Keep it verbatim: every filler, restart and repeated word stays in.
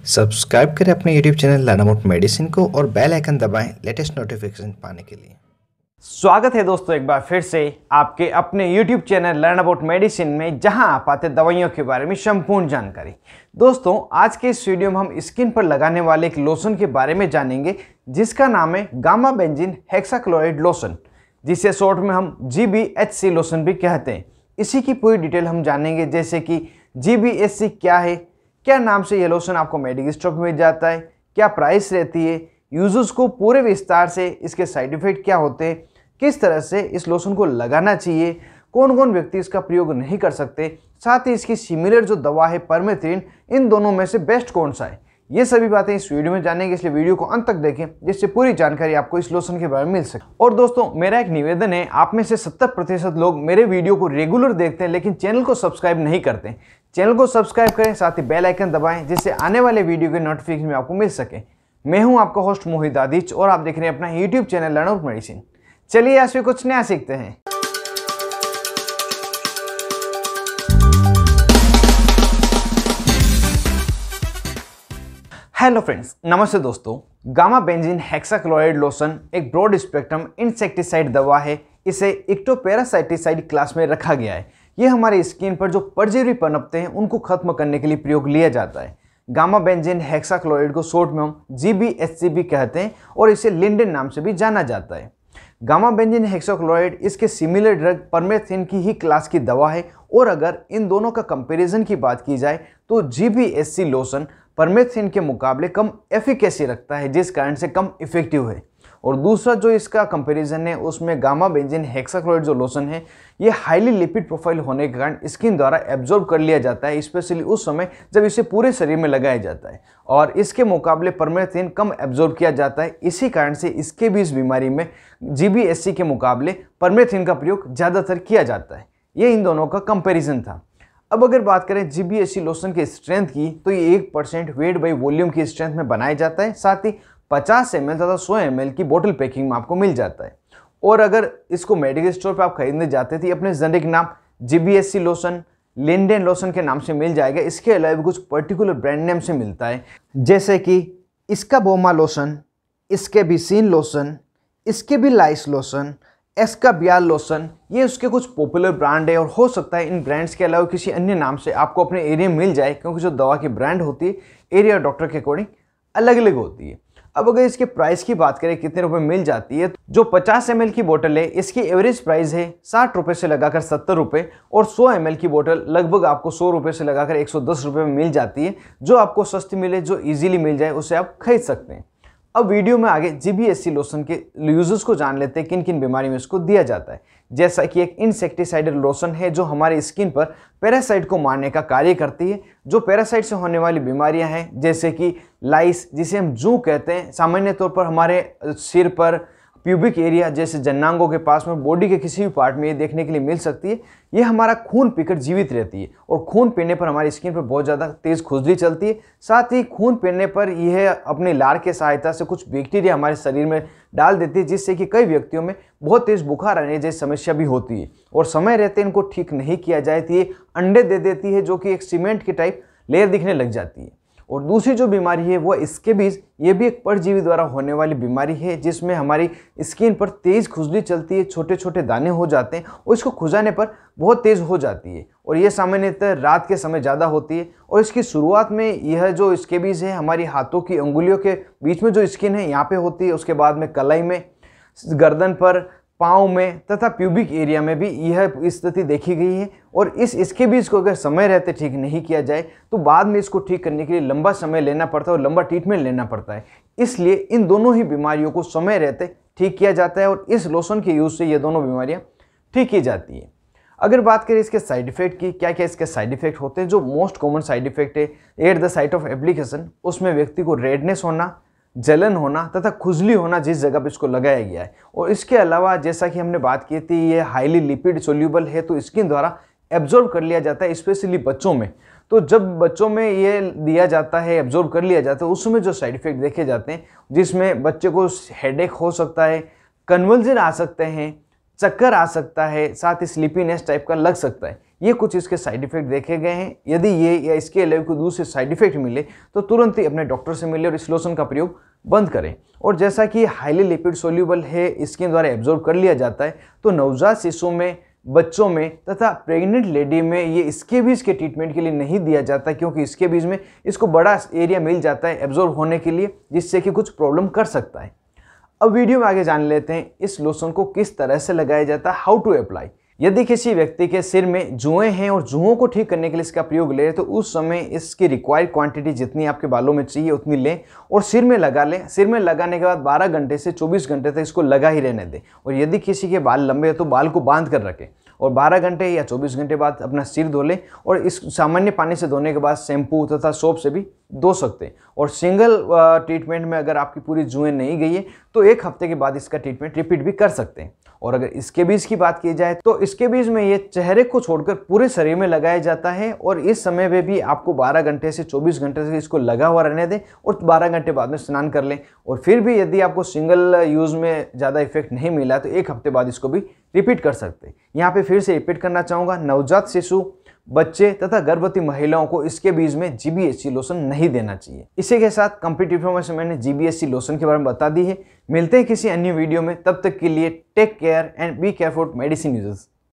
Subscribe करें अपने YouTube channel learn about medicine को और बेल आइकन दबाएं लेटेस्ट नोटिफिकेशन पाने के लिए। स्वागत है दोस्तों एक बार फिर से आपके अपने YouTube channel learn about medicine में, जहां आप पाते दवाइयों के बारे में संपूर्ण जानकारी। दोस्तों आज के इस वीडियो में हम स्किन पर लगाने वाले एक लोशन के बारे में जानेंगे जिसका नाम है गामा बेंजीन हेक्साक्लोराइड लोशन, जिसे शॉर्ट में हम G B H C lotion भी कहते हैं। इसी की पूरी डिटेल हम जानेंगे, जैसे कि जी बी एच सी क्या है, क्या नाम से यह लोशन आपको मेडिकल स्टोर में मिल जाता है, क्या प्राइस रहती है, यूजर्स को पूरे विस्तार से इसके साइड इफेक्ट क्या होते हैं, किस तरह से इस लोशन को लगाना चाहिए, कौन कौन व्यक्ति इसका प्रयोग नहीं कर सकते, साथ ही इसकी सिमिलर जो दवा है परमेथ्रिन, इन दोनों में से बेस्ट कौन सा है, ये सभी बातें इस वीडियो में जानेंगे। इसलिए वीडियो को अंत तक देखें जिससे पूरी जानकारी आपको इस लोशन के बारे में मिल सके। और दोस्तों मेरा एक निवेदन है, आप में से सत्तर प्रतिशत लोग मेरे वीडियो को रेगुलर देखते हैं लेकिन चैनल को सब्सक्राइब नहीं करते। चैनल को सब्सक्राइब करें, साथ ही बेल आइकन दबाएं जिससे आने वाले वीडियो के नोटिफिकेशन आपको मिल सके। मैं हूं आपका होस्ट मोहित आदिच और आप देख रहे हैं अपना YouTube channel learn about medicine. चलिए आज भी कुछ नया सीखते हैं। हेलो फ्रेंड्स, नमस्ते दोस्तों। गामा बेंजीन हेक्साक्लोराइड लोशन एक ब्रॉड स्पेक्ट्रम इंसेक्टिसाइड दवा है। इसे इक्टोपैरासाइटिसाइड क्लास में रखा गया है। यह हमारे स्किन पर जो परजीवी पनपते हैं उनको खत्म करने के लिए प्रयोग लिया जाता है। गामा बेंजीन हेक्साक्लोराइड को शॉर्ट में हम जी बी एच सी भी कहते हैं और इसे लिंडेन नाम से भी जाना जाता है। गामा बेंजीन हेक्साक्लोराइड इसके सिमिलर ड्रग परमेथ्रिन की ही क्लास की दवा है। और अगर इन दोनों का कंपैरिजन की बात की जाए तो G B H C lotion permethrin के मुकाबले कम एफिकेसी रखता है, जिस कारण से कम इफेक्टिव है। और दूसरा जो इसका कंपैरिजन है उसमें गामा बेंजीन हेक्साक्लोराइड जो लोशन है ये हाईली लिपिड प्रोफाइल होने के कारण स्किन द्वारा एब्जॉर्ब कर लिया जाता है, स्पेशली उस समय जब इसे पूरे शरीर में लगाया जाता है। और इसके मुकाबले परमेथ्रिन कम एब्जॉर्ब किया जाता है। इसी कारण से इसके भी इस बीमारी में जी बी एच सी के मुकाबले परमेथ्रिन का प्रयोग ज़्यादातर किया जाता है। ये इन दोनों का कंपेरिजन था। अब अगर बात करें G B H C lotion की स्ट्रेंथ की, तो ये एक परसेंट वेट बाई वॉल्यूम की स्ट्रेंथ में बनाया जाता है। साथ ही पचास एम एल तथा सौ एम एल की बोतल पैकिंग में आपको मिल जाता है। और अगर इसको मेडिकल स्टोर पर आप खरीदने जाते थे, अपने जेनेरिक नाम G B H C lotion, lindane lotion के नाम से मिल जाएगा। इसके अलावा कुछ पर्टिकुलर ब्रांड नेम से मिलता है, जैसे कि Scaboma lotion, Scabicin lotion, Scabilice lotion, Ascabiol lotion, ये उसके कुछ पॉपुलर ब्रांड है। और हो सकता है इन ब्रांड्स के अलावा किसी अन्य नाम से आपको अपने एरिया में मिल जाए, क्योंकि जो दवा की ब्रांड होती है एरिया डॉक्टर के अकॉर्डिंग अलग अलग होती है। अब अगर इसके प्राइस की बात करें कितने रुपए मिल जाती है, जो पचास एम एल की बोतल है इसकी एवरेज प्राइस है साठ रुपये से लगाकर सत्तर रुपये, और सौ एम एल की बोतल लगभग आपको सौ रुपये से लगाकर एक सौ दस रुपये में मिल जाती है। जो आपको सस्ती मिले, जो इजीली मिल जाए, उसे आप खरीद सकते हैं। अब वीडियो में आगे G B H C lotion के यूजर्स को जान लेते हैं किन किन बीमारी में इसको दिया जाता है। जैसा कि एक इंसेक्टिसाइडल लोशन है जो हमारे स्किन पर पैरासाइट को मारने का कार्य करती है। जो पैरासाइट से होने वाली बीमारियां हैं, जैसे कि लाइस, जिसे हम जू कहते हैं, सामान्य तौर पर हमारे सिर पर, प्यूबिक एरिया जैसे जन्नांगों के पास में, बॉडी के किसी भी पार्ट में ये देखने के लिए मिल सकती है। ये हमारा खून पीकर जीवित रहती है और खून पीने पर हमारी स्किन पर बहुत ज़्यादा तेज़ खुजली चलती है। साथ ही खून पीने पर यह अपने लार के सहायता से कुछ बैक्टीरिया हमारे शरीर में डाल देती है, जिससे कि कई व्यक्तियों में बहुत तेज़ बुखार आने जैसी समस्या भी होती है। और समय रहते इनको ठीक नहीं किया जाए तो ये अंडे दे देती है, जो कि एक सीमेंट की टाइप लेयर दिखने लग जाती है। और दूसरी जो बीमारी है वो स्केबीज, ये भी एक परजीवी द्वारा होने वाली बीमारी है, जिसमें हमारी स्किन पर तेज़ खुजली चलती है, छोटे छोटे दाने हो जाते हैं और इसको खुजाने पर बहुत तेज़ हो जाती है। और ये सामान्यतः रात के समय ज़्यादा होती है। और इसकी शुरुआत में यह जो स्केबीज है हमारी हाथों की अंगुलियों के बीच में जो स्किन है यहाँ पे होती है, उसके बाद में कलाई में, गर्दन पर, पाँव में तथा प्यूबिक एरिया में भी यह स्थिति देखी गई है। और इस इसके बीच को अगर समय रहते ठीक नहीं किया जाए तो बाद में इसको ठीक करने के लिए लंबा समय लेना पड़ता है और लंबा ट्रीटमेंट लेना पड़ता है। इसलिए इन दोनों ही बीमारियों को समय रहते ठीक किया जाता है और इस लोशन के यूज़ से ये दोनों बीमारियां ठीक की जाती है। अगर बात करें इसके साइड इफेक्ट की, क्या क्या इसके साइड इफेक्ट होते हैं, जो मोस्ट कॉमन साइड इफेक्ट है at the site of application, उसमें व्यक्ति को रेडनेस होना, जलन होना तथा खुजली होना जिस जगह पर इसको लगाया गया है। और इसके अलावा जैसा कि हमने बात की थी, ये हाईली लिपिड सोल्यूबल है तो स्किन द्वारा एब्जॉर्ब कर लिया जाता है, स्पेशली बच्चों में। तो जब बच्चों में ये दिया जाता है, एब्जॉर्ब कर लिया जाता है, उस समय जो साइड इफेक्ट देखे जाते हैं, जिसमें बच्चे को हेडेक हो सकता है, कन्वल्जन आ सकते हैं, चक्कर आ सकता है, साथ ही स्लीपीनेस टाइप का लग सकता है। ये कुछ इसके साइड इफेक्ट देखे गए हैं। यदि ये या इसके अलावा कोई दूसरे साइड इफेक्ट मिले तो तुरंत ही अपने डॉक्टर से मिले और इस लोशन का प्रयोग बंद करें। और जैसा कि हाईली लिपिड सोल्यूबल है, स्किन द्वारा एब्जॉर्ब कर लिया जाता है, तो नवजात शिशुओं में, बच्चों में तथा प्रेग्नेंट लेडी में ये स्केबीज के ट्रीटमेंट के लिए नहीं दिया जाता, क्योंकि स्केबीज में इसको बड़ा एरिया मिल जाता है एब्जॉर्ब होने के लिए, जिससे कि कुछ प्रॉब्लम कर सकता है। अब वीडियो में आगे जान लेते हैं इस लोशन को किस तरह से लगाया जाता है, हाउ टू अप्लाई। यदि किसी व्यक्ति के सिर में जुएं हैं और जुओं को ठीक करने के लिए इसका प्रयोग ले तो उस समय इसकी रिक्वायर्ड क्वांटिटी जितनी आपके बालों में चाहिए उतनी लें और सिर में लगा लें। सिर में लगाने के बाद बारह घंटे से चौबीस घंटे तक इसको लगा ही रहने दें। और यदि किसी के बाल लंबे हैं तो बाल को बांध कर रखें और बारह घंटे या चौबीस घंटे बाद अपना सिर धो लें। और इस सामान्य पानी से धोने के बाद शैम्पू तथा सोप से भी धो सकते हैं। और सिंगल ट्रीटमेंट में अगर आपकी पूरी जुएं नहीं गई है तो एक हफ्ते के बाद इसका ट्रीटमेंट रिपीट भी कर सकते हैं। और अगर स्केबीज की बात की जाए तो स्केबीज में ये चेहरे को छोड़कर पूरे शरीर में लगाया जाता है और इस समय में भी आपको बारह घंटे से चौबीस घंटे से इसको लगा हुआ रहने दें और बारह घंटे बाद में स्नान कर लें। और फिर भी यदि आपको सिंगल यूज़ में ज़्यादा इफेक्ट नहीं मिला तो एक हफ्ते बाद इसको भी रिपीट कर सकते हैं। यहाँ पे फिर से रिपीट करना चाहूँगा, नवजात शिशु, बच्चे तथा गर्भवती महिलाओं को इसके बीज में G B H C lotion नहीं देना चाहिए। इसी के साथ कंप्लीट इन्फॉर्मेशन मैंने G B H C lotion के बारे में बता दी है। मिलते हैं किसी अन्य वीडियो में, तब तक के लिए take care and be careful medicine users.